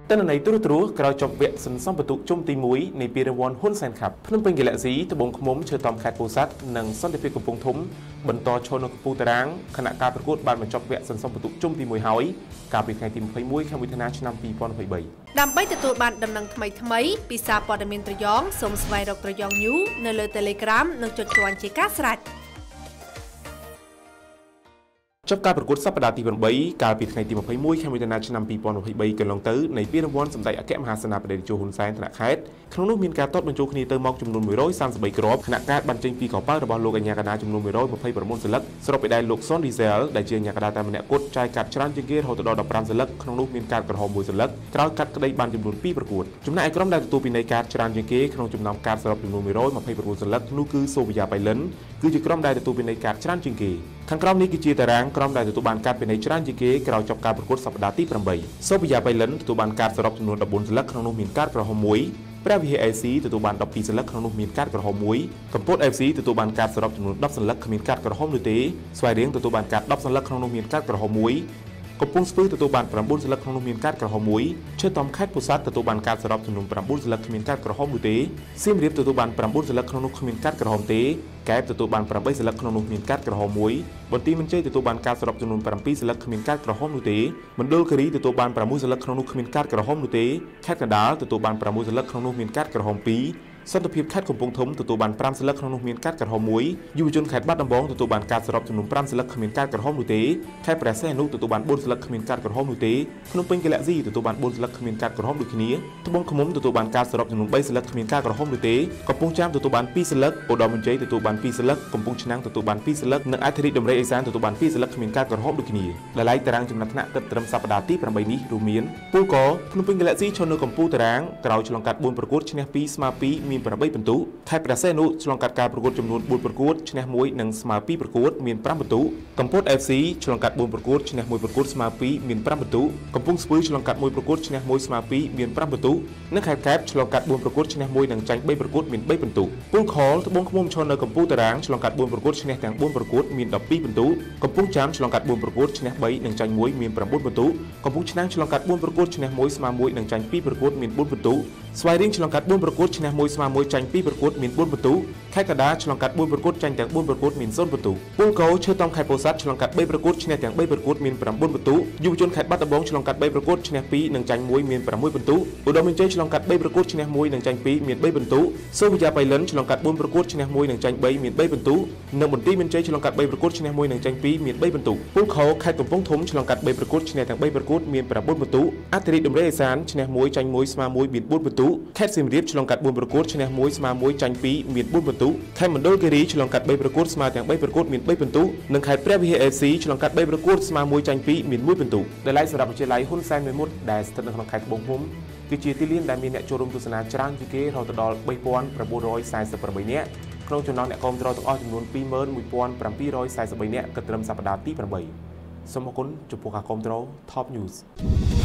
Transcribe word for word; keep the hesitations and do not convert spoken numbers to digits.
តើន័យទូរទស្សន៍ក្រោយចប់វគ្គសន្សំបន្ទុកជុំទីមួយនៃពានរង្វាន់ហ៊ុនសែនខាប់ភ្នំពេញ Galaxy ត្បូងឃ្មុំឈើតំខេត្តពោធិ៍សាត់និងសន្តិភាពកំពង់ធំបន្តឈរនៅកំពូលតារាងគណៈការប្រកួតបានបញ្ចប់វគ្គសន្សំបន្ទុកជុំទីមួយហើយកាលពីថ្ងៃទីម្ភៃមួយខែមិថុនាឆ្នាំពីរពាន់ម្ភៃបីដើម្បីទទួលបានដំណឹងថ្មីថ្មីពីសារព័ត៌មានត្រយងសូមស្វែងរកត្រយង News នៅលើ Telegram និងចុចជាន់ជាការស្រេច ចប់ការប្រកួតសប្តាហ៍ទី 8 កាលពីថ្ងៃទី ម្ភៃមួយ ខែមិថុនាឆ្នាំ ពីរពាន់ម្ភៃបី កន្លងទៅនៃពានរង្វាន់សម្ដេចអគ្គមហាសេនាបតីតេជោហ៊ុនសែនថ្នាក់ខេត្តក្នុងនោះមានការតតបញ្ចូលគ្នាទៅមកចំនួន មួយរយសាមសិបបី គ្រាប់គណៈការបានចេញពីកប៉ាល់របស់លោកអាជ្ញាកណ្ដាលចំនួន មួយរយម្ភៃប្រាំបួន សន្លឹកស្របពីដែលលោក សុន ឌីសែល ដែលជាអាជ្ញាកណ្ដាលតែម្នាក់គត់ចាយកាត់ច្រើនជាងគេរហូតដល់ ដប់ប្រាំ សន្លឹកក្នុងនោះមានកាតក្រហម មួយ សន្លឹកក្រោយកាត់ក្តីបានចំនួន ពីរ ប្រកួតចំណែកឯក្រុមដែលទទួលពីនៃកាតច្រើនជាងគេក្នុងចំណោមកាតសរុបចំនួន មួយរយម្ភៃប្រាំបួន សន្លឹកនោះគឺសូវយ៉ាបៃលិនគឺជាក្រុមដែលទទួលពីនៃកាតច្រើនជាងគេខាងក្រោមនេះគឺជាតារាងក្រុមដែលទទួលបានកាតពីនៃច្រើនជាងគេក្រោយចប់ការប្រកួតសប្តាហ៍ទី ប្រាំបី សូវយ៉ាបៃលិនទទួលបានកាតសរុបចំនួន ដប់បួន សន្លឹកក្នុងនោះមានកាតក្រហម មួយ ព្រះវិហារ អេ ស៊ី ទទួលបាន ដប់ពីរ សន្លឹកក្នុងនោះមានកាតក្រហម មួយ កំពត អេ ហ្វ ស៊ី ទទួលបានកាតសរុបចំនួន ដប់ សន្លឹកគ្មានកាតក្រហមនោះទេស្វាយរៀងទទួលបានកាត ដប់ សន្លឹកក្នុងនោះមានកាតក្រហម មួយ កំពង់ស្ពឺទទួលបាន ប្រាំបួន សន្លឹកក្នុងនោះមានកាតក្រហម មួយ ឈើតំខេត្តពោធិ៍សាត់ទទួលបានកាតសរុបចំនួន ប្រាំបួន សន្លឹកគ្មានកាតក្រហមនោះទេសៀមរាបទទួលបាន ប្រាំបួន សន្លឹកក្នុងនោះគ្មានកាតក្រហមទេកែបទទួលបាន ប្រាំបី សន្លឹកក្នុងនោះមានកាតក្រហម មួយ បន្ទាយមានជ័យទទួលបានកាតសរុបចំនួន ប្រាំពីរ សន្លឹកគ្មានកាតក្រហមនោះទេមណ្ឌលគិរីទទួលបាន ប្រាំមួយ សន្លឹកក្នុងនោះគ្មានកាតក្រហមនោះទេខេត្តកណ្ដាលទទួលបាន ប្រាំមួយ សន្លឹកក្នុងនោះមានកាតក្រហម ពីរ សន្តិភាពខេត្តកំពង់ធំទទួលបាន ប្រាំ សន្លឹកក្នុងនោះមានកាតក្រហម មួយ យុវជនខេត្តបាត់ដំបងទទួលបានកាតសរុបចំនួន ប្រាំ សន្លឹកគ្មានកាតក្រហមនោះទេខេត្តព្រះសីហនុទទួលបាន បួន សន្លឹកគ្មានកាតក្រហមនោះទេភ្នំពេញ Galaxy ទទួលបាន បួន សន្លឹកគ្មានកាតក្រហមដូចគ្នាត្បូងឃ្មុំទទួលបានកាតសរុបចំនួន បី សន្លឹកគ្មានកាតក្រហមនោះទេកំពង់ចាមទទួលបាន ពីរ សន្លឹកឧត្តរមានជ័យទទួលបាន ពីរ សន្លឹកកំពង់ឆ្នាំងទទួលបាន ពីរ សន្លឹកនិងអធិរាជដំរីអេសានទទួលបាន ពីរ សន្លឹកគ្មានកាតក្រហមដូចគ្នាដែលឡែកតារាងចំណាត់ថ្នាក់គិតត្រឹមសប្តាហ៍ទី ប្រាំបី នេះរួមមានពូលកភ្នំពេញ Galaxy ឈរនៅកំពូលតារាងក្រោយឆ្លងកាត់ បួន ប្រកួតឈ្នះ ពីរ ស្មើ ពីរ មាន ប្រាំបី ពិន្ទុខេត្តព្រះសីហនុឆ្លងកាត់ការប្រកួតចំនួន បួន ប្រកួតឈ្នះ មួយ និងស្មើ ពីរ ប្រកួតមាន ប្រាំ ពិន្ទុកំពត អេ ហ្វ ស៊ី ឆ្លងកាត់ បួន ប្រកួតឈ្នះ មួយ ប្រកួតស្មើ ពីរ មាន ប្រាំ ពិន្ទុកំពង់ស្ពឺឆ្លងកាត់ មួយ ប្រកួតឈ្នះ មួយ ស្មើ ពីរ មាន ប្រាំ ពិន្ទុនិងខេត្តកែបឆ្លងកាត់ បួន ប្រកួតឈ្នះ មួយ និងចាញ់ បី ប្រកួតមាន បី ពិន្ទុពូលខលត្បូងឃ្មុំឈរនៅកំពូលតារាងឆ្លងកាត់ បួន ប្រកួតឈ្នះទាំង បួន ប្រកួតមាន ដប់ពីរ ពិន្ទុកំពង់ចាមឆ្លងកាត់ បួន ប្រកួតឈ្នះ បី និងចាញ់ មួយ មាន ប្រាំបួន ពិន្ទុកំពង់ឆ្នាំងឆ្លងកាត់ បួន ប្រកួតឈ្នះ មួយ ស្មើ មួយ និងចាញ់ ពីរ ប្រកួតមាន បួន ពិន្ទុស្វាយរៀងឆ្លងកាត់ បួន ប្រកួតឈ្នះ មួយ ស្មើ មួយ ចាញ់ ពីរ ប្រកួតមាន បួន ពិន្ទុខេត្តកណ្ដាលឆ្លងកាត់ បួន ប្រកួតចាញ់ទាំង បួន ប្រកួតមាន ศูนย์ ពិន្ទុពូលកោឈើតំខេត្តពោធិ៍សាត់ឆ្លងកាត់ បី ប្រកួតឈ្នះទាំង បី ប្រកួតមាន ប្រាំបួន ពិន្ទុយុវជនខេត្តបាត់ដំបងឆ្លងកាត់ បី ប្រកួតឈ្នះ ពីរ និងចាញ់ មួយ មាន ប្រាំមួយ ពិន្ទុឧត្តរមានជ័យឆ្លងកាត់ បី ប្រកួតឈ្នះ មួយ និងចាញ់ ពីរ មាន បី ពិន្ទុសូវយ៉ាបៃលិនឆ្លងកាត់ បួន ប្រកួតឈ្នះ មួយ និងចាញ់ បី មាន បី ពិន្ទុនិងបន្ទាយមានជ័យឆ្លងកាត់ បី ប្រកួតឈ្នះ មួយ និងចាញ់ ពីរ មាន បី ពិន្ទុពូលខោខេត្តកំពង់ធំឆ្លងកាត់ បី ប្រកួតឈ្នះទាំង បី ប្រកួតមាន ប្រាំបួន ពិន្ទុអធិរាជដំរីអេសានឈ្នះ មួយ ចាញ់ មួយ ស្មើ មួយ មាន បួន ពិន្ទុខេត្តសៀមរាបឆ្លងកាត់ បួន ប្រកួតឈ្នះ មួយ ស្មើ មួយ ចាញ់ ពីរ មាន បួន ពិន្ទុខេត្តមណ្ឌលគិរីឆ្លងកាត់ បី ប្រកួតស្មើទាំង បី ប្រកួតមាន បី ពិន្ទុនិងខេត្តព្រះវិហារ អេ ស៊ី ឆ្លងកាត់ បី ប្រកួតស្មើ មួយ ចាញ់ ពីរ មាន មួយ ពិន្ទុដែលឡែកសម្រាប់វិទ្យាល័យហ៊ុនសែនមួយមុតដែលស្ថិតនៅក្នុងខេត្តត្បូងឃ្មុំគឺជាទីលានដែលមានអ្នកចូលរួមទស្សនាច្រើនជាងគេរហូតដល់ បីពាន់ប្រាំបួនរយសែនសិបប្រាំបី នាក់ក្នុងចំណោមអ្នកគាំទ្រទាំងអស់ចំនួន ពីរម៉ឺនមួយពាន់ប្រាំពីររយសែនសិបបី នាក់គិតត្រឹមសប្តាហ៍ទី ប្រាំបី សូមអរគុណចំពោះការគាំទ្រ Top News